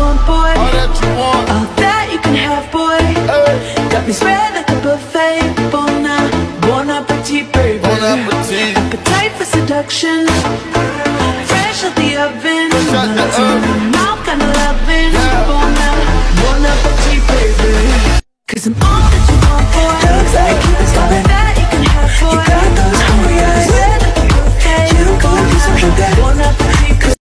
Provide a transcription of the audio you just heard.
want, boy. All that you want. All that you can have, boy. Got me spread like a buffet. Bon appetit, baby. Bon appetit. Appetite for seduction. Fresh out the oven. Fresh out the oven. Mouth kinda loving. Yeah. Bon appetit, baby. 'Cause I'm all that you want, boy.